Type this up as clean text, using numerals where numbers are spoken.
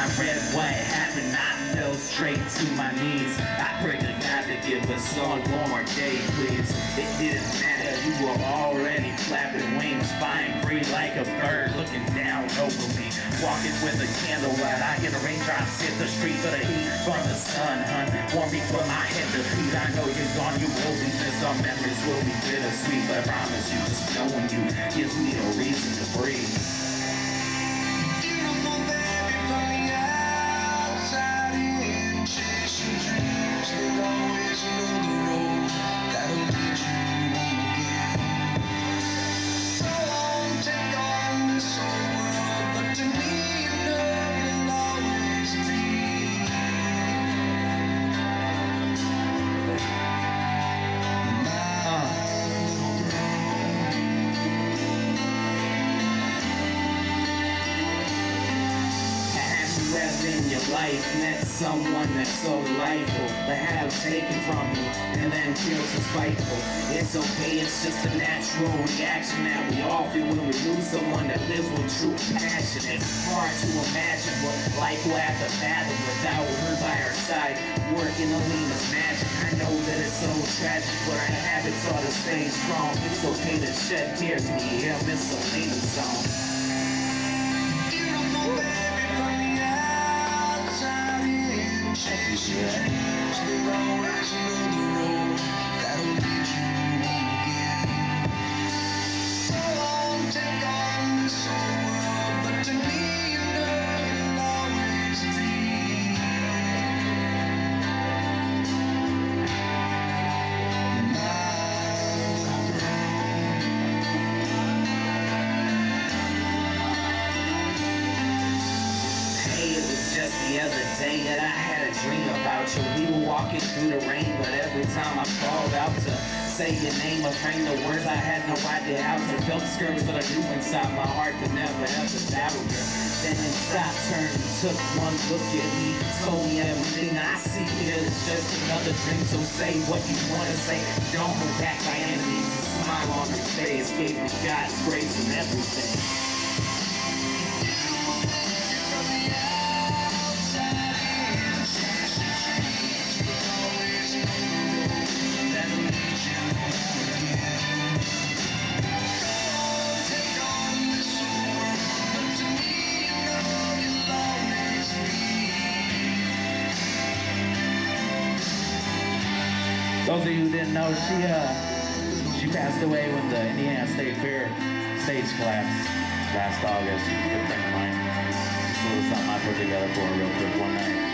read what happened, I fell straight to my knees. I prayed to God to give us all one more day, please. It didn't matter, you were already flapping wings, flying free like a bird, looking down over me. Walking with a candlelight, I hear the raindrops hit the street, but the heat from the sun, hun, warm me from my head to feet. I know you're gone, you will be missed, our memories will be bittersweet, but I promise you, just knowing you gives me a reason to breathe. Beautiful baby from the outside in, chase your dreams, but always know the road that'll lead you home again. So long, take on this whole world, but to me you know you'll always be in your life, met someone that's so delightful, but have taken from you and then feels so spiteful. It's okay, it's just a natural reaction that we all feel when we lose someone that lives with true passion. It's hard to imagine what life will have to fathom without her by our side, working Alina's magic. I know that it's so tragic, but our habits are to stay strong. It's okay to shed tears when you hear Miss Alina's song. chase your dreams, but always know the road that'll lead you home again. So long, take on this whole world, but to me you know you'll always be Hey, it was just the other day that I had a dream about you. We were walking through the rain, but every time I called out to say your name or frame the words, I had no idea how to feel discouraged, but I knew inside my heart could never ever doubt you. Then it stopped, turned, and took one look at me, told me everything I see here is just another dream. So say what you wanna say, don't hold back by enemies. A smile on her face gave me God's grace and everything. Those of you who didn't know, she passed away when the Indiana State Fair stage collapsed last August. She was a good friend of mine. Just a little something I put together for her real quick one night.